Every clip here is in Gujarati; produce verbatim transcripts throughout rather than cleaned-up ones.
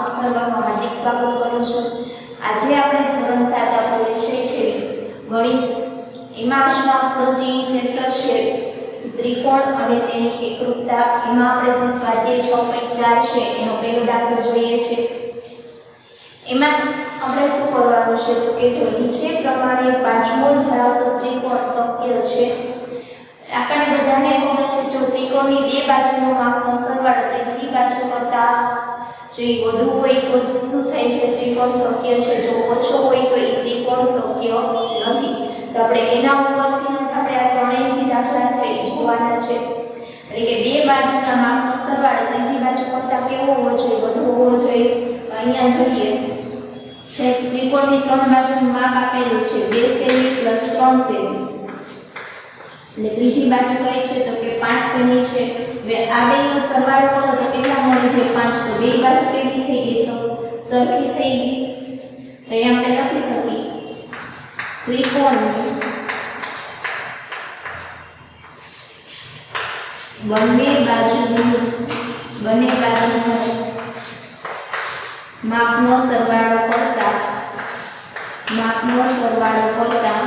તમામ સર્વરનું હાર્દિક સ્વાગત કરું છું। આજે આપણે ધોરણ સાત આપણો વિષય છે ગણિત, એમાં આજનો આપણો જે ચેપ્ટર છે ત્રિકોણ અને તેની એકરૂપતા, એમાં આપણે જે સ્વાધ્યાય છ પોઈન્ટ ચાર છે એનો પહેલો દાખલો જોઈએ છે। એમાં આપણે શું કરવાનું છે તો કે જો નીચે પ્રમાણે બાજુઓ ધરાવતો ત્રિકોણ શક્ય છે। આપણને બધાને ખબર છે જો ત્રિકોણની બે બાજુનો માપનો સરવાળો ત્રીજી બાજુ કરતા જો એ વધુ હોય તો શું થાય છે ત્રિકોણ શક્ય છે, જો ઓછો હોય તો એ ત્રિકોણ શક્ય નથી। તો આપણે એના ઉપરથી જ આપણે આ ત્રણેય જે દાખલા છે એ જોવાના છે। એટલે કે બે બાજુના માપનો સરવાળો ત્રીજી બાજુ કરતા કેવો હોવો જોઈએ, વધુ હોવો જોઈએ। તો અહીંયા જોઈએ જે ત્રિકોણની ત્રણ બાજુનું માપ આપેલું છે બે સેમી પ્લસ ત્રણ સેમી અને ત્રીજી બાજુ કઈ છે તો કે પાંચ સેમી છે। હવે આ બેનો સરવાળો કરો તો કેટલા મળે છે પાંચ। તો બે બાજુ કેવી થઈ ગઈ સરખી થઈ ગઈ। તો એ આપણે લખી શકીએ ત્રિકોણની બંને બાજુનું બંને બાજુનો માપનો સરવાળો કરતા માપનો સરવાળો કરતા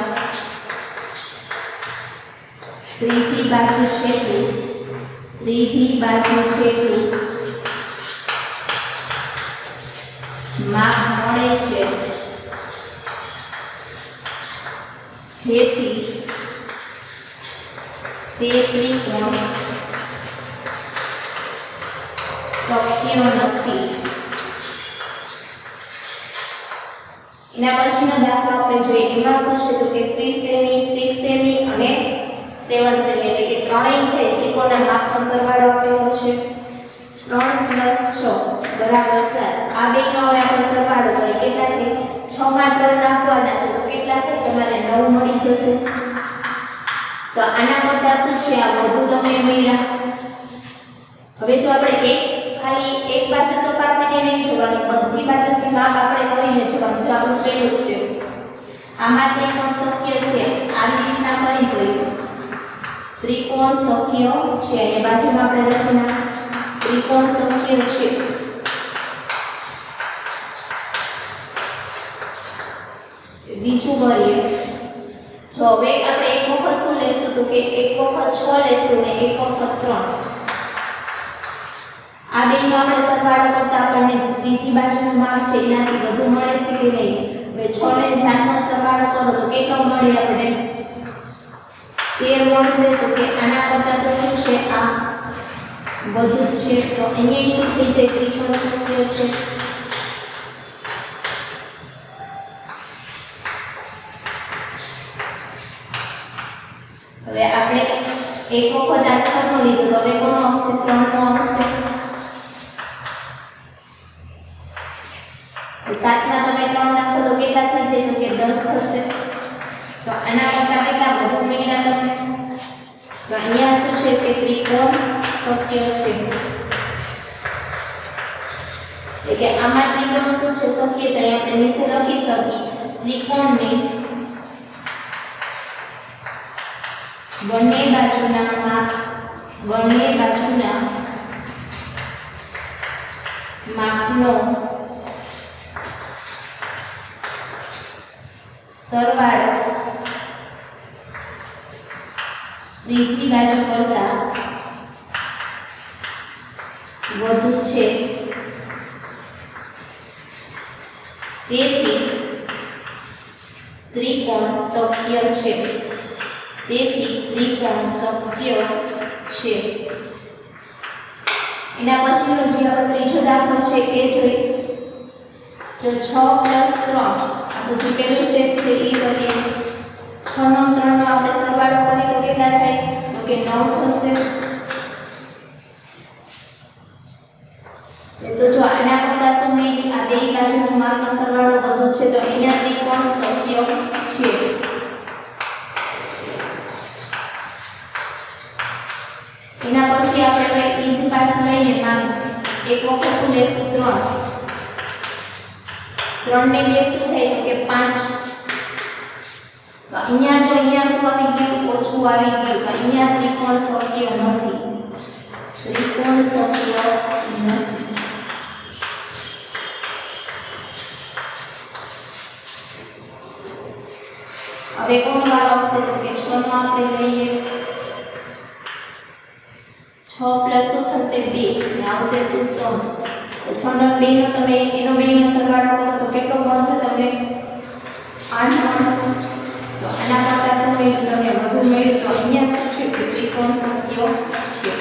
ત્રીજી બાજુ છેટલું ત્રીજી બાજુ છેટલું માપ મળે છે, જેથી તે ત્રિકોણ શક્ય નથી। એના પછીનો દાખલો આપણે જોઈએ, એમાં શું છે તો કે ત્રીસ સેમી, સિક્સ સેમી અને સેવન સેમી એટલે કે ત્રણેય છે ત્રિકોણના માપનો સરવાળો આપેલો છે ત્રણ પ્લસ છ બરાબર સાત। આ બેનો હવે આપણે સરવાળો કરીએ કેટલા થાય, છ માં ત્રણ નાખવાના છે તો કેટલા થાય તમારે નવ મળી જશે। તો આના કરતા શું છે આ વધુ તમે મળ્યા। હવે જો આપણે એક ખાલી એક બાજુ તપાસીને નહીં જોવાની, બધી બાજુથી માપ આપણે કરીને જોવાનું। જો આપણું પહેલું છે આમાં ત્રિકોણ શક્ય છે, આવી રીતના કરી દઈએ ત્રિકોણ શક્ય છે, એ બાજુમાં આપણે લખીએ ત્રિકોણ શક્ય છે। બીજું કરીએ જો હવે આપણે એક વખત શું લેશું તો કે એક વખત છ લેશું ને એક વખત ત્રણ। આ બેનો આપણે સરવાળો કરતા આપણને ત્રીજી બાજુનું માપ છે એનાથી વધુ મળે છે કે નહીં। હવે છ ને સાત નો સરવાળો કરો તો કેટલો મળે આપણે તેર મળશે। તો કે આના કરતા તો શું છે આ વધુ જ છે। તો અહીંયા શું થઈ જાય ત્રિકોણ શક્ય છે। હવે આપણે એક વખત આ છ નો લીધો તો હવે કોનો આવશે ત્રણ નો આવશે। સાત માં તમે ત્રણ નાખો તો કેટલા થઈ જાય તો કે દસ થશે। તો આના કરતા કેટલા વધુ મળ્યા તમે। તો અહીંયા શું છે કે ત્રિકોણ શક્ય છે, એટલે કે આમાં ત્રિકોણ શું છે શક્ય। તો આપણે નીચે લખી શકીએ ત્રિકોણની બંને બાજુના માપ બંને બાજુના માપનો સરવાળો ત્રીજી બાજુ કરતા વધુ છે, તેથી ત્રિકોણ શક્ય છે તેથી ત્રિકોણ શક્ય છે। એના પછીનો જે આપણો ત્રીજો દાખલો છે એ જોઈએ જો છ પ્લસ ત્રણ આપણું જે પહેલું સ્ટેપ છે એ કરીએ। છ નો ત્રણ નો આપણે સરવાળો કરીએ તો કેટલા થાય તો કે નવ થશે। તો જો આના કરતા સમયની આ બે બાજુનો માપનો સરવાળો વધુ છે તો અહીંયા ત્રિકોણ શક્ય છે। એના પછી આપણે કઈ ઈજ પાછું લઈને માપ એક વખત શું લેશું ત્રણ ત્રણ ને બે શું થાય તો કે પાંચ। તો અહીંયા જો અહીંયા શું આવી ગયું ઓછું આવી ગયું તો અહીંયા ત્રિકોણ શક્ય નથી ત્રિકોણ શક્ય નથી। હવે કોનો વારો આવશે તો કે છ નો આપણે લઈએ છ પ્લસ શું થશે બે અને આવશે શું ત્રણ છ નો બે નો તમે એનો બે નો સરવાળો કરો તો કેટલો મળશે તમને આઠ મળશે તો આના કરતા શું મળ્યું તમને વધુ મળ્યું તો અહીંયા શું છે કે ત્રિકોણ શક્ય છે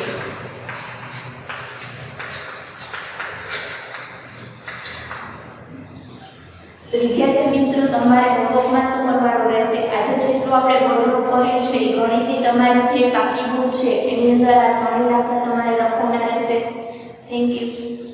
તો વિદ્યાર્થી મિત્રો તમારે હોમવર્કમાં શું કરવાનું રહેશે આજે જેટલું આપણે હોમવર્ક કર્યું છે એ ગણિતની તમારી જે બાકી બુક છે એની અંદર આ ત્રણેય દાખલા તમારે લખવાના રહેશે થેન્ક યુ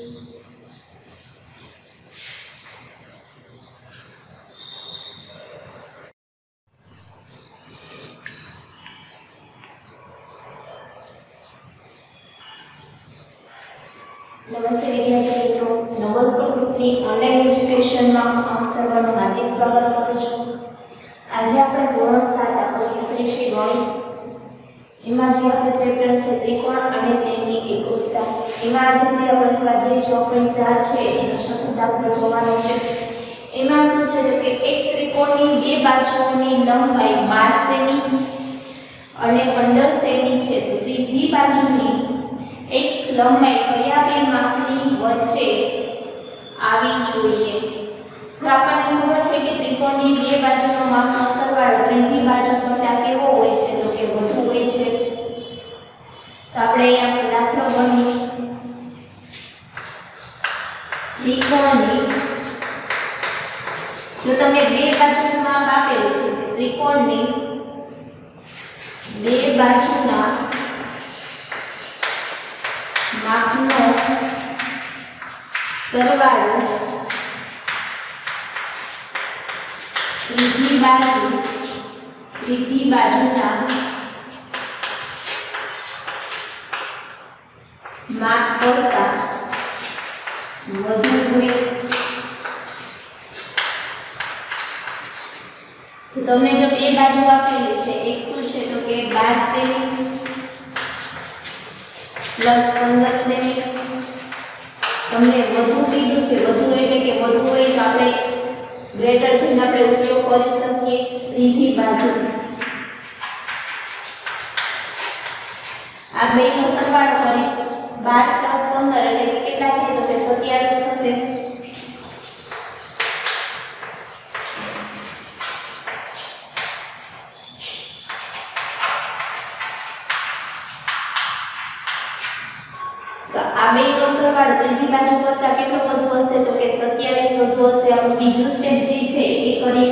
નમસ્તે વિદ્યાર્થી મિત્રો નવોસ ગ્રુપની ઓનલાઈન એજ્યુકેશનમાં આપ સર્વનું હાર્દિક સ્વાગત કરું છું આજે આપણે ધોરણ સાત આપણો વિષય છે ગણિત એમાં જે આપણો ચેપ્ટર છે ત્રિકોણ અને તેની એકરૂપતા એમાં આજે જે આપણે સ્વાધ્યાય છ પોઈન્ટ ચાર છે એનો શબ્દ દાખલો જોવાનો છે એમાં શું છે કે એક ત્રિકોણની બે બાજુઓની લંબાઈ બાર સેમી અને પંદર સેમી છે તો ત્રીજી બાજુની x લંબાઈ કયા બે માપની વચ્ચે આવી જોઈએ તો આપણને ખબર છે કે ત્રિકોણની બે બાજુનો માપનો સરવાળો ત્રીજી બાજુ કરતાં કેવો હોય છે તો કે વધુ હોય છે તો આપણે અહીંયા દાખલો ગણીએ ત્રિકોણની જો તમને બે બાજુનું માપ આપેલું છે ત્રિકોણની બે બાજુના માપનો સરવાળો ત્રીજી બાજુ ત્રીજી બાજુના માપ કરતા વધુ હોય તો તમને જો બે બાજુ આપેલી છે એક શું છે તો કે બાર સેમી પ્લસ પંદર સેમી તમને વધુ કીધું છે વધુ એટલે કે વધુ હોય તો આપણે ગ્રેટર થઈને આપણે ઉપયોગ કરી શકીએ ત્રીજી બાજુ આ બેનો સરવાળો કરી બાર પ્લસ પંદર એટલે કે કેટલા થાય તો કે સત્યાવીસ થશે આ બેનો સરવાળો ત્રીજી બાજુ કરતા કેટલો વધુ હશે તો કે સત્યાવીસ વધુ હશે આપણું બીજું સ્ટેપ જે છે એ કરી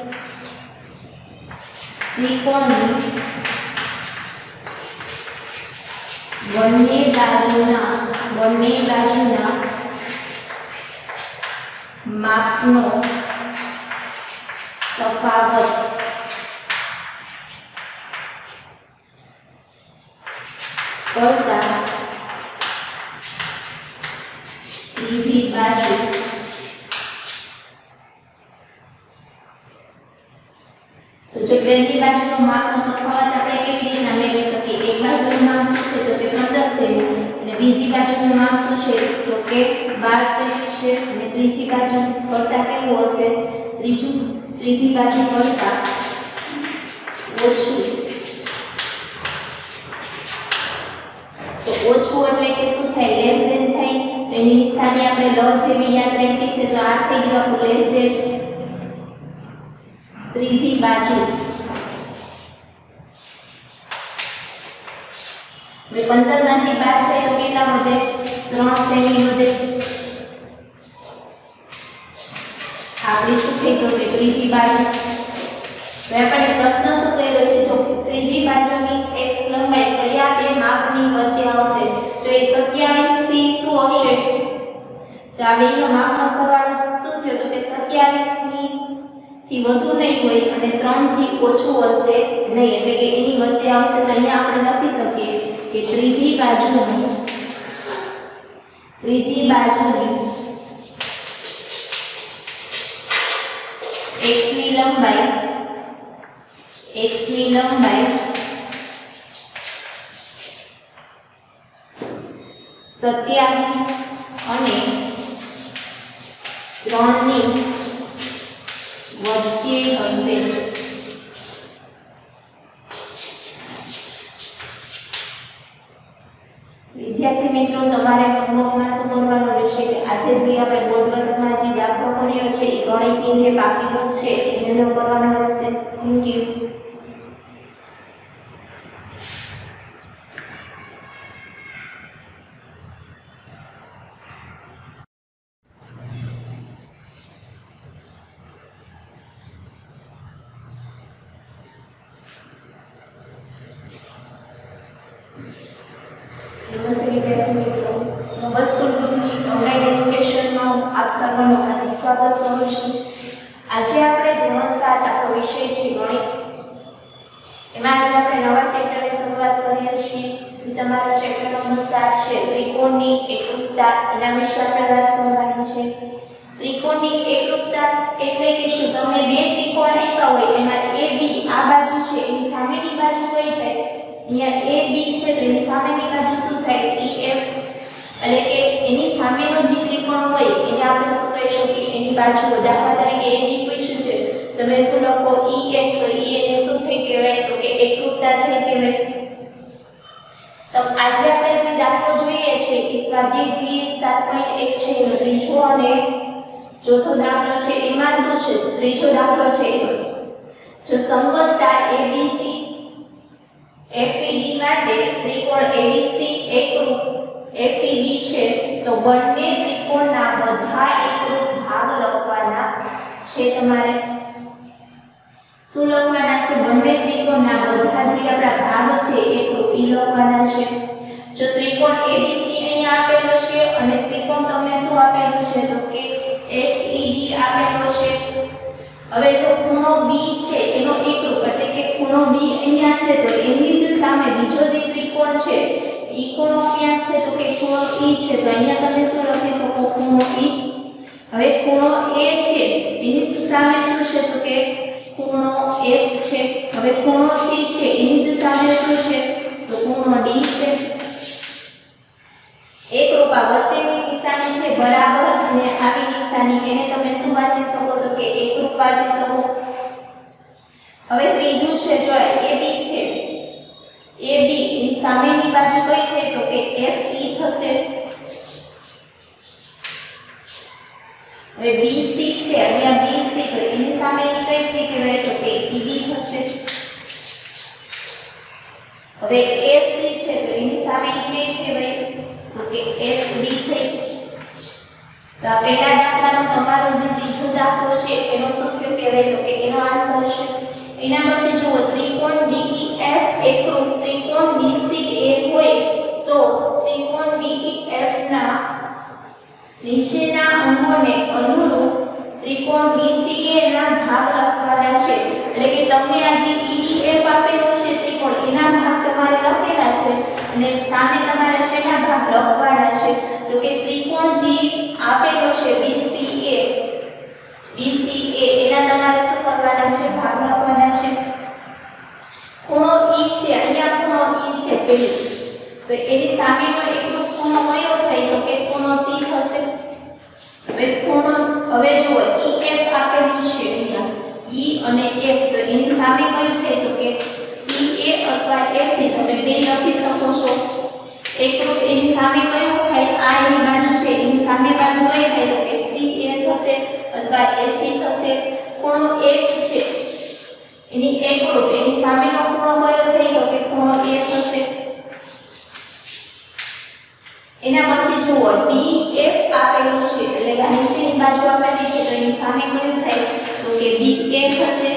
ત્રિકોણની બંને બાજુના બંને બાજુના માપનો તફાવત કરતા ત્રીજી બાજુ તો જો બેની બાજુનો માપનો તફાવત આપણે કેવી રીતના મેળવી શકીએ એક બાજુનું માપ શું છે તો કે પંદર સેમી અને બીજી બાજુનું માપ શું છે તો કે બાર સેમી છે અને ત્રીજી બાજુ કરતા કેવું હશે ત્રીજું ત્રીજી બાજુ કરતા ઓછું તો ઓછું એટલે કે શું થાય લેસ ધેન થાય એની નિશાની આપણે લ જેવી યાદ રાખી છે તો આ થઈ ગયું આપણું લેસ ધેન ત્રીજી બાજુ હવે પંદર માંથી બાર જાય તો કેટલા વધે ત્રણ સેમી વધે આપણી શું થઈ તો કે ત્રીજી બાજુ હવે આપણે પ્રશ્ન શું કર્યો છે જો ત્રીજી બાજુની x લંબાઈ કયા બે માપની વચ્ચે આવશે તો એ સત્યાવીસ થી શું હશે તો આ બેનો માપનો સરવાળો શું થયો તો કે સત્યાવીસ ની થી વધુ નહીં હોય અને ત્રણ થી ઓછું હશે નહીં એટલે કે એની વચ્ચે આવશે તો અહીંયા આપણે લખી શકીએ કે ત્રીજી બાજુની ત્રીજી બાજુની x ની લંબાઈ x ની લંબાઈ સત્યાવીસ અને ત્રણ ની વચ્ચે હશે ગણિતની જે બાકી બુક છે એની અંદર કરવાનો રહેશે. Thank you. નમસ્તે વિદ્યાર્થી મિત્રો, નોબલ સ્કૂલ ગ્રુપની ઓનલાઈન એજ્યુકેશનમાં આપ સર્વનું હાર્દિક સ્વાગત કરું છું. આજે આપણે ધોરણ સાત આપણો વિષય છે ગણિત. એમાં આજે આપણે નવા ચેપ્ટરની શરૂઆત કરીએ છીએ, જે તમારો ચેપ્ટર નંબર સાત છે, ત્રિકોણની એકરૂપતા. એના વિશે આપણે વાત કરવાની છે. ત્રિકોણની એકરૂપતા એટલે કે શું તમને બે ત્રિકોણ આપ્યા હોય, એમાં એ બી આ બાજુ છે, એની સામેની બાજુ કઈ થાય? અહીંયા એ બી છે તો એની સામેની બાજુ શું થાય? E F. એટલે કે એની સામેનો જે ત્રિકોણ હોય એને આપણે શું કહી શકીએ? એની બાજુ. દાખલા તરીકે એ બી પૂછ્યું છે, તમે શું લખો? E F. તો ઈ એને શું થઈ કહેવાય? તો કે એકરૂપતા થઈ કહેવાય. તો આજે આપણે જે દાખલો જોઈએ છે એ સ્વાધ્યાય સાત પોઈન્ટ એક છે, એનો ત્રીજો અને ચોથો દાખલો છે. એમાં શું છે? ત્રીજો દાખલો છે, જો સંગતતા એબીસી એફઈડી માટે ત્રિકોણ એબીસી એકરૂપ એફઈડી છે, તો બંને ત્રિકોણના બધા એકરૂપ ભાગ લખવાના છે. તમારે શું લખવાના છે? બંને ત્રિકોણના બધા જે આપણા ભાગ છે એકરૂપ ઈ લખવાના છે. જો ત્રિકોણ એબીસી અહીંયા આપેલો છે અને ત્રિકોણ તમને શું આપેલું છે? તો કે એફઈડી આપેલો છે. હવે જો ખૂણો બી છે એનો એકરૂપ એટલે કે ખૂણો બી અહીંયા છે, તો એની જ સામે બીજો જે ત્રિકોણ છે ઈ ખૂણો ક્યાં છે? તો કે ખૂણો ઈ છે. તો અહીંયા તમે શું લખી શકો? ખૂણો ઈ. હવે ખૂણો એ છે એની જ સામે શું છે? તો કે ખૂણો એફ છે. હવે ખૂણો સી છે એની જ સામે શું છે? તો ખૂણો ડી છે. એકરૂપા વચ્ચેની નિશાની છે બરાબર અને આવી નિશાની, એને તમે શું વાંચી શકો? તો કે એકરૂપ વાંચી શકો. હવે ત્રીજું છે, જો એ બી છે, એ બી એની સામેની બાજુ કઈ થઈ? તો કે એફ ઈ થશે. હવે બી સી છે, અહીંયા બી સી, તો એની સામેની કઈ થઈ કહેવાય? તો કે ઈ બી થશે. હવે એ સી છે, તો એની સામેની કઈ કહેવાય? તો કે એફ ડી થઈ. તો આ પહેલા દાખલાનો તમારો જે ત્રીજો દાખલો છે એનો શું થયું કહેવાય? તો કે એનો આન્સર છે. એના પછી જુઓ, ત્રિકોણ ડીઈએફ એકરૂપ ત્રિકોણ બીસીએ હોય તો ત્રિકોણ ડીઈએફ ના નીચેના અંગોને અનુરૂપ ત્રિકોણ બીસીએ ના ભાગ લખવાના છે. એટલે કે તમને આ જે ઈડીએફ આપેલો છે ત્રિકોણ, એના ભાગ તમારે લખેલા છે અને સામે તમારે શેના ભાગ લખવાના છે? તો કે ત્રિકોણ જે આપેલો છે બીસીએ બીસીએ એના તમારે શું કરવાના છે? ભાગ લખવાના છે. ખૂણો ઈ છે, અહીંયા ખૂણો ઈ છે પેલી, તો એની સામેનો એકરૂપ ખૂણો કયો થાય? તો કે ખૂણો સી થશે. હવે ખૂણો હવે જુઓ ઈ એફ આપેલું છે અહીંયા ઈ અને એફ, તો એની સામે કયું થાય? તો કે સી એ અથવા એસી, તમે બે લખી શકો છો. એકરૂપ એની સામે કયું થાય? આ એની બાજુ છે, એની સામે બાજુ કઈ થાય? તો કે સી એ થશે અથવા એસી થશે. ખૂણો એફ છે એની એકરૂપ એની સામેનો ખૂણો કયો થાય? તો કે ખૂણો એ થશે. એના પછી જુઓ ડી એફ આપેલું છે, એટલે કે નીચેની બાજુ આપેલી છે, તો એની સામે કયું થાય? તો કે બી એ થશે.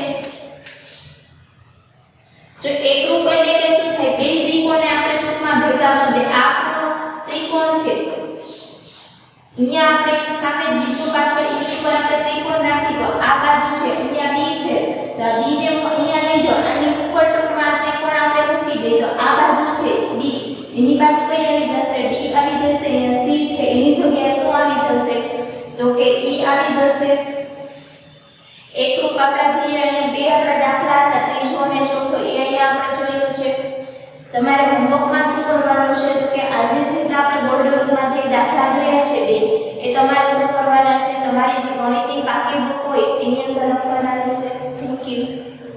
જો એકરૂપ એટલે કે શું થાય? બે ત્રિકોણને આપણે ટૂંકમાં ભેગા કરી દે. આ ખૂણો ત્રિકોણ છે, અહીંયા આપણે સામે બીજો પાછળ એની ઉપર આપણે ત્રિકોણ રાખી, તો આ બાજુ છે અહીંયા બી છે, તો બી ને અહીંયા લઈ જાઓ અને ઉપર ટૂંકમાં ત્રિકોણ આપણે મૂકી દઈએ, તો આ બાજુ છે બી, એની બાજુ કઈ આવી જશે? ડી આવી જશે. અહીંયા સી છે એની જગ્યાએ શું આવી જશે? તો કે ઈ આવી જશે. એકરૂપ આપણા જે અહીંયા બે આપણા દાખલા હતા, ત્રીજો અને ચોથો, એ અહીંયા આપણે જોયું છે. તમારે હોમવર્કમાં શું કરવાનું છે? તો કે આજે જે આપણે બોર્ડરમાં જે દાખલા જોયા છે બે, એ તમારે શું કરવાના છે? તમારી જે ગણિતની બાકી બુક હોય એની અંદર લખવાના રહેશે. Thank you.